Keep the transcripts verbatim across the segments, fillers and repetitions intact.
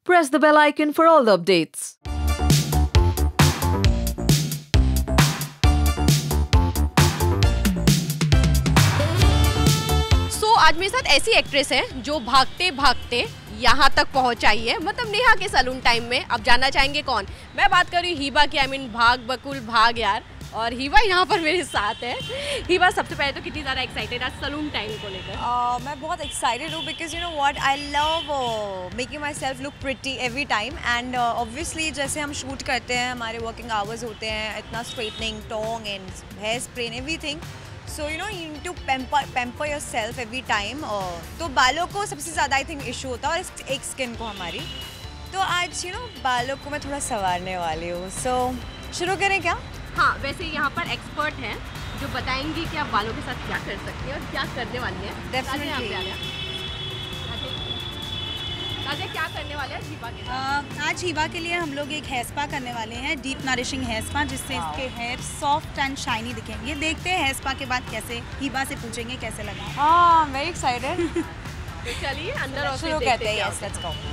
press the bell icon for all the updates. So, आज मेरे साथ ऐसी एक्ट्रेस है जो भागते भागते यहाँ तक पहुँच आई है, मतलब नेहा के सैलून टाइम में। अब जानना चाहेंगे कौन। मैं बात कर रही हूँ हीबा की। आई मीन भाग बकुल भाग यार, और हीबा यहाँ पर मेरे साथ है। हीबा, सबसे पहले तो कितनी ज़्यादा एक्साइटेड आज सैलून टाइम को लेकर? uh, मैं बहुत एक्साइटेड हूँ because you know what, I love making myself look pretty every time. And obviously जैसे हम शूट करते हैं, हमारे वर्किंग आवर्स होते हैं, इतना straightening, tong and hair spray and everything, so you know you need to pamper pamper yourself every time. तो बालों को सबसे ज़्यादा आई थिंक इशू होता है, और एक स्किन को हमारी। तो आज यू नो बालों को मैं थोड़ा संवारने वाली हूँ। सो so, शुरू करें क्या? हाँ, वैसे यहाँ पर एक्सपर्ट हैं जो बताएंगी कि आप बालों के साथ क्या कर सकते हैं और क्या करने वाली हैं। डेफिनेटली। राजा, क्या करने वाले हैं हीबा के? uh, आज हीबा के लिए हम लोग एक हेयर स्पा करने वाले हैं, डीप नरिशिंग हेयर स्पा, जिससे इसके हेयर सॉफ्ट एंड शाइनी दिखेंगे। देखते हैं हेयर स्पा के बाद कैसे, हीबा से पूछेंगे कैसे लगा। हाँ, वेरी एक्साइटेड। तो चलिए अंदर और शुरू करते हैं। Yes, let's go.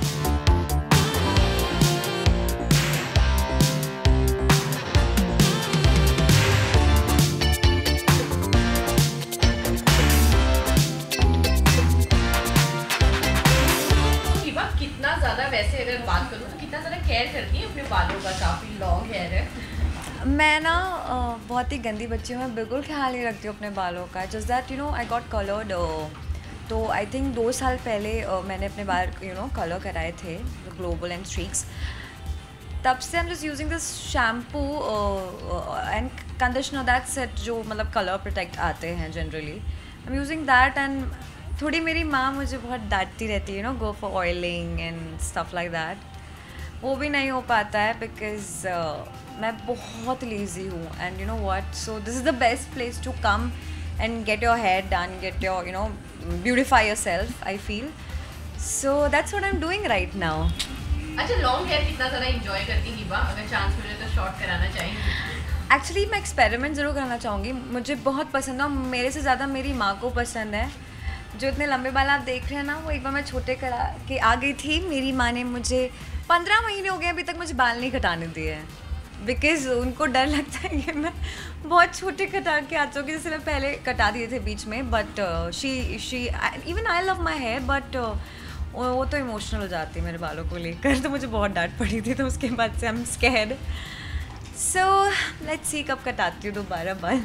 कितना ज़्यादा, वैसे अगर बात करूँ तो कितना ज़्यादा केयर करती है अपने बालों का? काफ़ी लॉन्ग हेयर है। मैं ना uh, बहुत ही गंदी बच्ची हूँ, मैं बिल्कुल ख्याल नहीं रखती हूँ अपने बालों का। Just that you know I got coloured. तो आई थिंक दो साल पहले uh, मैंने अपने बाल यू नो कलर कराए थे, ग्लोबल एंड स्ट्रीक्स। तब से I am just using this shampoo and conditioner, that's it, जो मतलब कलर प्रोटेक्ट आते हैं generally. I am using that. And थोड़ी मेरी माँ मुझे बहुत डांटती रहती है, you know go for oiling and stuff like that. वो भी नहीं हो पाता है बिकॉज uh, मैं बहुत लेज़ी हूँ। And you know what, so this is the best place to come and get your hair done, get your you know beautify yourself, I feel. So that's what I am doing right now. अच्छा, long hair कितना ज़्यादा enjoy करती हीबा? अगर chance मिले तो short कराना चाहेंगी? Actually मैं एक्सपेरिमेंट ज़रूर करना चाहूँगी। मुझे बहुत पसंद है, मेरे से ज़्यादा मेरी माँ को पसंद है। जो इतने लंबे बाल आप देख रहे हैं ना, वो एक बार मैं छोटे करा के आ गई थी। मेरी माँ ने मुझे पंद्रह महीने हो गए अभी तक मुझे बाल नहीं कटाने दिए हैं, बिकॉज़ उनको डर लगता है कि मैं बहुत छोटे कटा के आ चुकी। जैसे मैं पहले कटा दिए थे बीच में, but she she even I love my hair, but वो तो इमोशनल हो जाती है मेरे बालों को लेकर। तो मुझे बहुत डांट पड़ी थी, तो उसके बाद से I am scared. So let's see कब कटाती हूँ दोबारा बाल।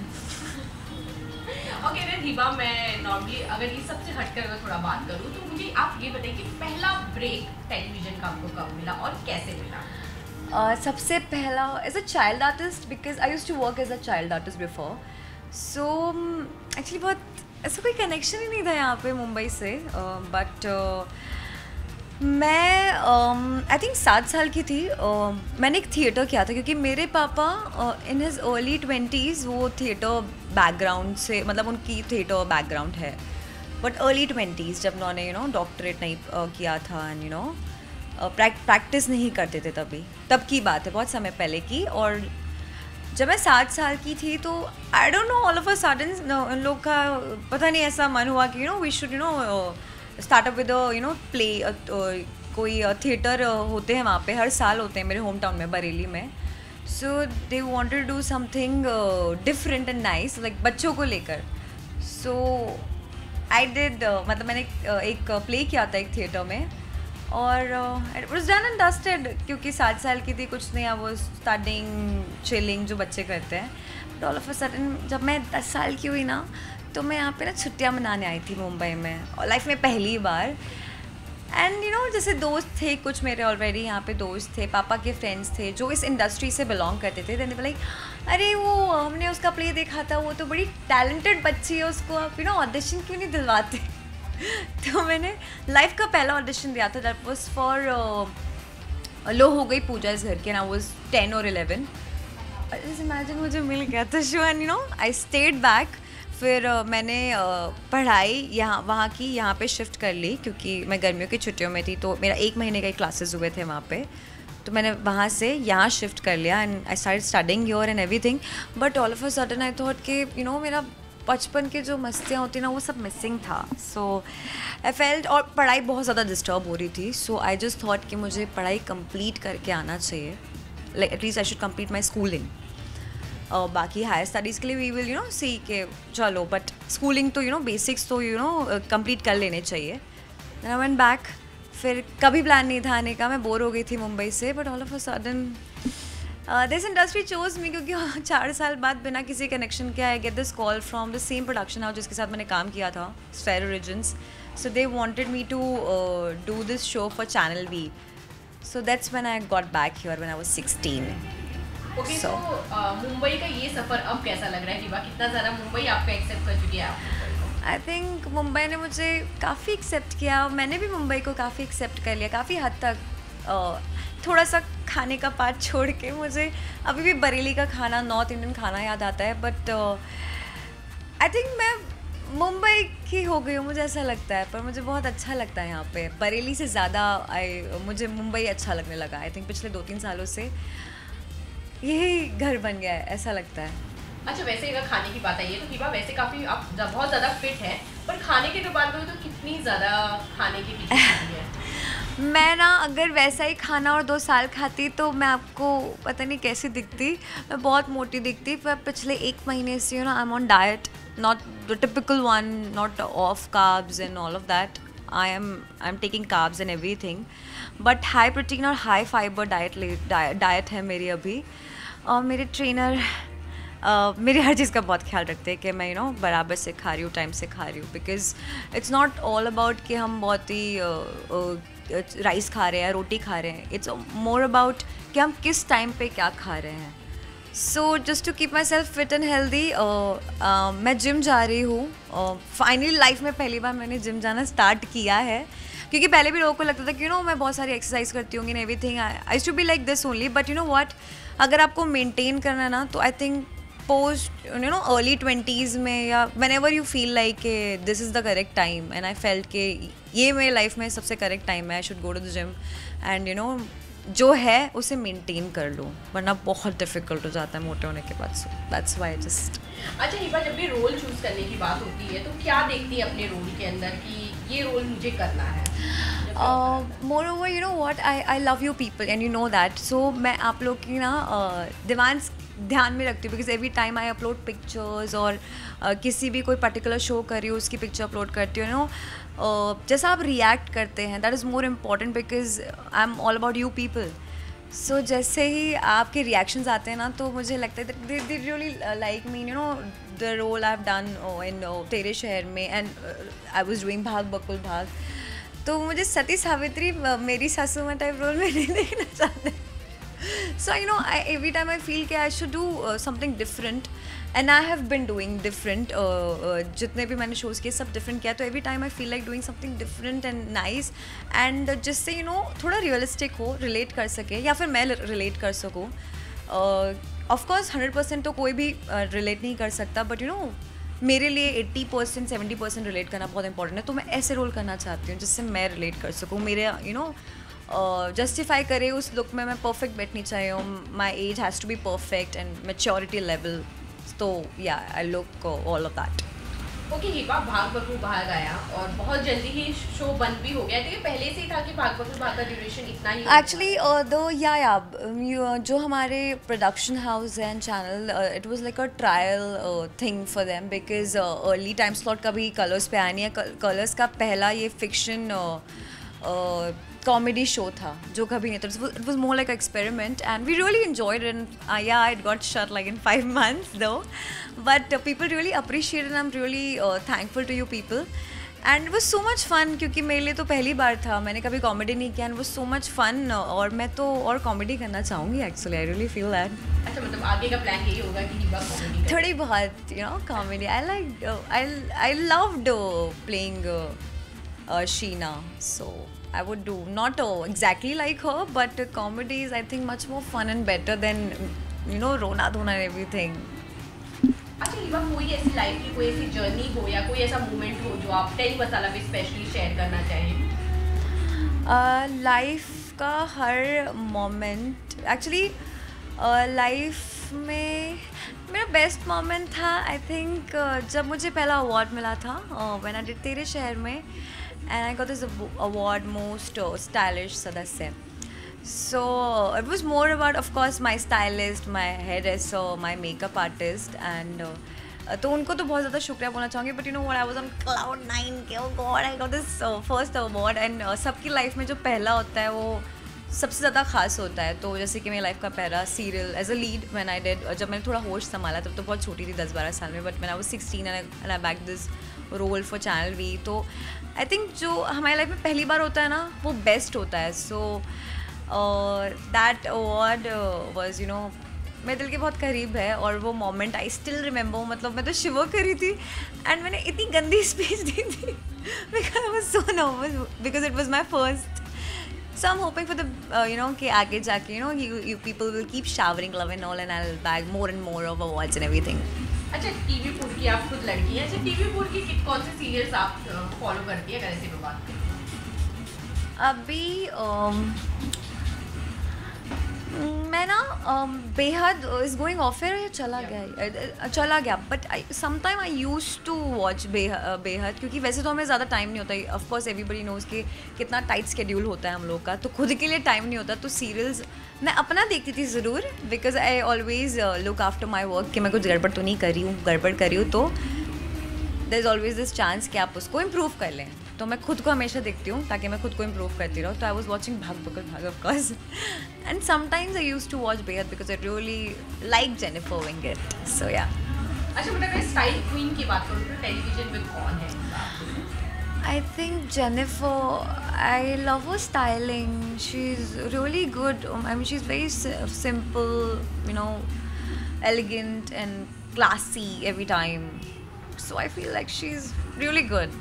ओके okay, हीबा, मैं नॉर्मली अगर ये सबसे हटकर अगर थोड़ा बात करूँ तो मुझे आप ये बताइए कि पहला ब्रेक टेलीविजन का आपको कब मिला और कैसे मिला? uh, सबसे पहला as a child artist, because I used to work as a child artist before. So actually बहुत ऐसा कोई कनेक्शन ही नहीं था यहाँ पे मुंबई से, बट uh, uh, मैं आई थिंक सात साल की थी। uh, मैंने एक थिएटर किया था, क्योंकि मेरे पापा इन हिज अर्ली ट्वेंटीज़ वो थिएटर बैकग्राउंड से, मतलब उनकी थिएटर बैकग्राउंड है, बट अर्ली ट्वेंटीज़ जब उन्होंने यू नो डॉक्टरेट नहीं uh, किया था, एंड यू नो प्रैक्टिस नहीं करते थे तभी, तब की बात है, बहुत समय पहले की। और जब मैं सात साल की थी तो I don't know, all of a sudden उन लोग का पता नहीं ऐसा मन हुआ कि you know we should you know startup with you know play, कोई थिएटर होते हैं वहाँ पे, हर साल होते हैं मेरे होम टाउन में, बरेली में। So they wanted to do something different and nice, like बच्चों को लेकर। सो आई डिड, मतलब मैंने uh, एक प्ले uh, किया था एक थिएटर में, और it was done and dusted, क्योंकि सात साल की थी, कुछ नहीं, वो स्टार्टिंग चिलिंग जो बच्चे करते हैं। But all of a sudden जब मैं दस साल की हुई ना, तो मैं यहाँ पे ना छुट्टियाँ मनाने आई थी मुंबई में, और लाइफ में पहली बार। एंड यू नो जैसे दोस्त थे कुछ मेरे, ऑलरेडी यहाँ पे दोस्त थे, पापा के फ्रेंड्स थे जो इस इंडस्ट्री से बिलोंग करते थे। देन लाइक, अरे वो हमने उसका प्ले देखा था, वो तो बड़ी टैलेंटेड बच्ची है, उसको आप यू नो ऑडिशन क्यों नहीं दिलवाते? तो मैंने लाइफ का पहला ऑडिशन दिया था, दैट वाज फॉर लो हो गई पूजा इस घर के, ना वाज टेन और इलेवन। जैसे इमेजिन मुझे मिल गया था show, and you know I stayed back. फिर uh, मैंने uh, पढ़ाई यहाँ वहाँ की यहाँ पे शिफ्ट कर ली, क्योंकि मैं गर्मियों की छुट्टियों में थी, तो मेरा एक महीने का ही क्लासेस हुए थे वहाँ पे। तो मैंने वहाँ से यहाँ शिफ्ट कर लिया, and I start studying your and everything. But all of a sudden I thought कि यू नो मेरा बचपन के जो मस्तियाँ होती ना वो सब मिसिंग था. सो आई फेल्ट, और पढ़ाई बहुत ज़्यादा डिस्टर्ब हो रही थी. सो आई जस्ट थॉट कि मुझे पढ़ाई कंप्लीट करके आना चाहिए. Like at least I should complete my schooling. और बाकी हायर स्टडीज़ के लिए we will you know see के चलो, बट स्कूलिंग तो यू नो बेसिक्स तो यू नो कंप्लीट कर लेने चाहिए. Then I went back. फिर कभी प्लान नहीं था आने का, मैं बोर हो गई थी मुंबई से. But all of a sudden this industry chose me, क्योंकि चार साल बाद बिना किसी कनेक्शन के I get this call from the same production house जिसके साथ मैंने काम किया था, Sphere Origins. So they wanted me to do this show for channel V. So that's when I got back here when I was sixteen. Okay, तो मुंबई का ये सफ़र अब कैसा लग रहा है हिबा? कितना ज़्यादा मुंबई आपको एक्सेप्ट कर चुकी है? आप आई थिंक मुंबई ने मुझे काफ़ी एक्सेप्ट किया, मैंने भी मुंबई को काफ़ी एक्सेप्ट कर लिया काफ़ी हद तक. uh, थोड़ा सा खाने का पार्ट छोड़ के मुझे अभी भी बरेली का खाना, नॉर्थ इंडियन खाना याद आता है. बट आई थिंक मैं मुंबई की हो गई हूँ, मुझे ऐसा लगता है. पर मुझे बहुत अच्छा लगता है यहाँ पे. बरेली से ज़्यादा आई मुझे मुंबई अच्छा लगने लगा. आई थिंक पिछले दो तीन सालों से यही घर बन गया है, ऐसा लगता है. अच्छा, वैसे अगर खाने की बात आई है तो हिबा वैसे काफ़ी आप बहुत ज़्यादा फिट है, पर खाने की जो बात करूँ तो कितनी ज़्यादा खाने के पीछे है? मैं ना अगर वैसा ही खाना और दो साल खाती तो मैं आपको पता नहीं कैसी दिखती. मैं बहुत मोटी दिखती. पर पिछले एक महीने से you know I am on diet, not the typical one, not off carbs and all of that. I am I am taking carbs and everything, but high protein और हाई फाइबर डाइट डाइट है मेरी अभी. और मेरे trainer Uh, मेरी हर चीज़ का बहुत ख्याल रखते हैं कि मैं यू नो बराबर से खा रही हूँ, टाइम से खा रही हूँ. Because it's not all about कि हम बहुत ही राइस uh, uh, खा रहे हैं, रोटी खा रहे हैं. इट्स मोर अबाउट कि हम किस टाइम पे क्या खा रहे हैं. So just to keep myself fit and healthy मैं जिम जा रही हूँ. फाइनली लाइफ में पहली बार मैंने जिम जाना स्टार्ट किया है, क्योंकि पहले भी लोगों को लगता था कि यू नो मैं बहुत सारी एक्सरसाइज करती हूँगी and everything. I to be like this only. But you know what, अगर आपको मेंटेन करना है ना तो I think post you know early twenties में या whenever you feel like this is the correct time. And I felt के ये मेरे लाइफ में सबसे करेक्ट टाइम है. I should go to the gym and you know जो है उसे मेंटेन कर लो, वरना बहुत डिफिकल्ट हो जाता है मोटे होने के बाद. So that's why just. अच्छा हिबा, जब भी रोल चूज़ करने की बात होती है तो क्या देखती है अपने रोल के अंदर कि ये रोल मुझे करना है? Moreover you know what, I I love you people and you know that. So मैं आप लोग की ना डिमांड्स ध्यान में रखती हूँ. Because every time I upload pictures और uh, किसी भी कोई पर्टिकुलर शो कर रही हूँ उसकी पिक्चर अपलोड करती हूँ. यू नो जैसा आप रिएक्ट करते हैं that is more important, because I am all about you people. So जैसे ही आपके रिएक्शंस आते हैं ना तो मुझे लगता है they they really like me. You know the role I have done in Tere Sheher Mein and I was doing भाग बकुल भाग. तो मुझे सती सावित्री मेरी सासू माँ टाइप रोल में नहीं देखना चाहते. So you know, I, every time I feel कि I should do uh, something different, and I have been doing different. Uh, uh, जितने भी मैंने shows किए सब different किया. तो every time I feel like doing something different and nice, and uh, जिससे you know थोड़ा realistic हो, relate कर सके या फिर मैं relate कर सकूँ. uh, of course hundred percent तो कोई भी uh, relate नहीं कर सकता, but you know मेरे लिए eighty percent seventy percent relate करना बहुत important है. तो मैं ऐसे रोल करना चाहती हूँ जिससे मैं relate कर सकूँ. मेरे you know जस्टिफाई uh, करे उस लुक में मैं परफेक्ट बैठनी चाहिए हूँ. My age has to be perfect and maturity level. तो yeah I look all of that. Okay Hiba, Bhaag Bakul भाग आया और बहुत जल्दी ही शो बंद भी हो गया. तो ये पहले से ही था कि भाग बकुल भाग का ड्यूरेशन इतना ही? एक्चुअली दो या या जो हमारे production house and channel, it was like a trial thing for them. Because early time slot कभी कलर्स पे आया नहीं है. कलर्स का पहला ये फिक्शन कॉमेडी शो था जो कभी नहीं था. It was more like experiment and we really enjoyed it. And yeah it got shut like in five months though, but people really appreciated and I am really thankful to you people. And it was so much fun, क्योंकि मेरे लिए तो पहली बार था, मैंने कभी comedy नहीं किया. And was so much fun और मैं तो और कॉमेडी करना चाहूँगी actually. I really feel that. अच्छा, मतलब आगे का प्लान यही होगा कि हिबा कॉमेडी थोड़ी बहुत you know comedy. I like I I loved playing Sheena. So I would do not uh, exactly like her, but uh, comedy is I think much more fun and better than you know Rona Dhona and everything. अच्छा हिबा, कोई ऐसी life की कोई ऐसी journey हो या कोई ऐसा मोमेंट हो जो आप टेली मसाला में स्पेशली शेयर करना चाहिए? लाइफ uh, का हर मोमेंट एक्चुअली लाइफ में मेरा बेस्ट मोमेंट था आई थिंक जब मुझे पहला अवार्ड मिला था when I did Tere Sheher Mein and I got this award most stylish सदस्य. So it was more about, of course, my stylist, my hairdresser, my makeup artist, and uh, तो उनको तो बहुत ज़्यादा शुक्रिया बोलना चाहूँगी. But you know what, I was on cloud nine के oh God I got this first award. And सबकी लाइफ में जो पहला होता है वो सबसे ज़्यादा खास होता है. तो जैसे कि मेरी लाइफ का पहला serial as a lead when I did, जब मैंने थोड़ा होश संभाला तब तो बहुत छोटी थी, दस बारह साल में, but when I was sixteen and I back this role for channel V. तो आई थिंक जो हमारी लाइफ में पहली बार होता है ना वो बेस्ट होता है. So that award was you know मेरे दिल के बहुत करीब है. और वो मोमेंट आई स्टिल रिमेंबर, मतलब मैं तो शिवर कर रही थी एंड मैंने इतनी गंदी स्पीच दी थी because I was so nervous because it was my first. So I'm hoping for the uh, you know कि आगे जाके you know you you people will keep showering love and all and I'll bag more and more of awards and everything. अच्छा, TV पुर की आप खुद लड़की हैं. अच्छा, टीवी पुर की कि- कौन से सीरियल्स आप फॉलो करती है, अगर ऐसे पे बात करें? अभी um, मैं ना um, बेहद इज़ गोइंग ऑफ एयर या चला गया है? चला गया. But I sometime I use to watch Beyhadh, क्योंकि वैसे तो हमें ज़्यादा टाइम नहीं होता. ऑफ कोर्स एवरीबडी नोज़ कि कितना टाइट स्केड्यूल होता है हम लोग का, तो खुद के लिए टाइम नहीं होता. तो सीरियल्स मैं अपना देखती थी ज़रूर, because I always look after my work कि मैं कुछ गड़बड़ तो नहीं कर रही हूँ. गड़बड़ कर रही हूँ तो there is always this chance कि आप उसको इम्प्रूव कर लें. तो मैं खुद को हमेशा देखती हूँ ताकि मैं खुद को इम्प्रूव करती रहूँ. तो I was watching Bhaag Bakul Bhaag of course and sometimes I use to watch Beyhadh because I really like Jennifer Winget. So yeah. अच्छा बेटा, अगर स्टाइल क्वीन की बात करूँ तो टेलीविजन में कौन है? I think Jennifer, I love her styling. She's really good. Um, I mean, she's very si- simple, you know, elegant and classy every time. So I feel like she's really good.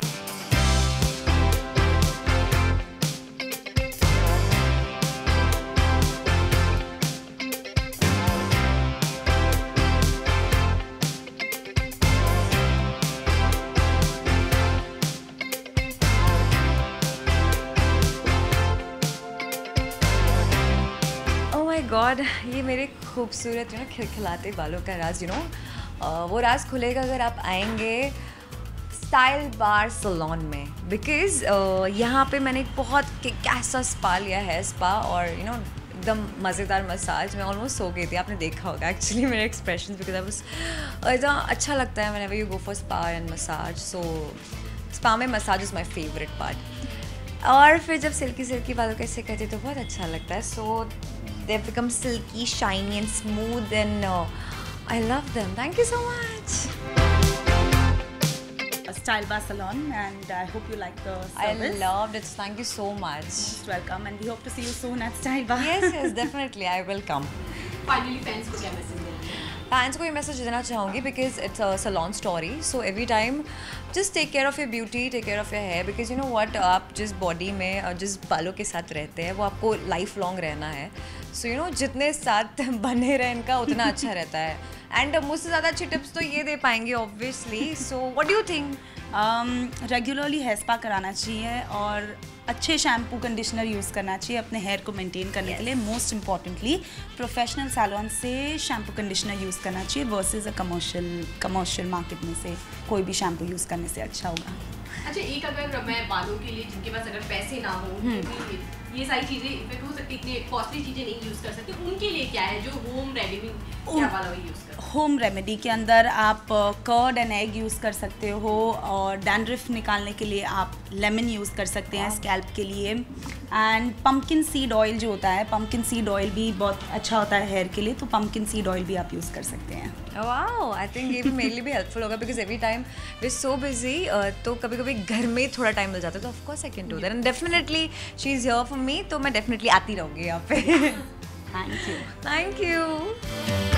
God, ये मेरे खूबसूरत you know खिलखिलाते बालों का राज, you know वो राज खुलेगा अगर आप आएंगे स्टाइल बार सलोन में. बिकॉज uh, यहाँ पे मैंने एक बहुत कैसा स्पा लिया है, स्पा और यू नो एकदम मज़ेदार मसाज. मैं ऑलमोस्ट सो गई थी, आपने देखा होगा एक्चुअली मेरे एक्सप्रेशन, बिकॉज आई वाज इतना अच्छा लगता है whenever you go for spa and massage. So spa में massage is my favourite part. और फिर जब सिल्की सिल्की बालों कैसे करते तो बहुत अच्छा लगता है. So they become silky, shiny and smooth and uh, I love them. Thank you so much. Style Bar Salon, and I hope you like the service. I loved it. Thank you so much. Most welcome, and we hope to see you soon at Style Bar. Yes, yes, definitely. I will come. Finally fans को क्या message देंगे? Fans को ये message देना चाहूँगी because it's a salon story. So every time just take care of your beauty, take care of your hair, because you know what, आप जिस body में और जिस बालों के साथ रहते हैं वो आपको लाइफ लॉन्ग रहना है. सो यू नो जितने साथ बने रहे इनका उतना अच्छा रहता है. एंड मुझसे ज़्यादा अच्छी टिप्स तो ये दे पाएंगे obviously. So what do you think? Regularly hair spa कराना चाहिए और अच्छे शैम्पू कंडीशनर यूज़ करना चाहिए अपने हेयर को मेंटेन करने yes. के लिए. मोस्ट इम्पॉर्टेंटली प्रोफेशनल सैलून से शैम्पू कंडीशनर यूज़ करना चाहिए versus a commercial commercial market में से कोई भी शैम्पू यूज़ करने से अच्छा होगा. अच्छा, एक अगर मैं बालों के लिए जिनके पास अगर पैसे ना हो, ये सारी चीज़ें इफेक्ट हो सकती, इतनी कॉस्टली चीज़ें नहीं यूज़ कर सकते, उनके लिए क्या है जो होम रेमेडी क्या वाला यूज़ कर? होम रेमेडी के अंदर आप कर्ड एंड एग यूज़ कर सकते हो और डैंड्रफ निकालने के लिए आप लेमन यूज़ कर सकते हैं स्कैल्प के लिए. एंड पम्पकिन सीड ऑयल जो होता है, पम्पकिन सीड ऑयल भी बहुत अच्छा होता है हेयर के लिए, तो पम्पकिन सीड ऑयल भी आप यूज़ कर सकते हैं. वाओ, आई थिंक ये भी मेरे लिए भी हेल्पफुल होगा because every time we so busy. तो कभी कभी घर में थोड़ा टाइम मिल जाता है तो of course I can do that and definitely she is here for me. तो मैं डेफिनेटली आती रहूँगी यहाँ पे. Thank you. Thank you.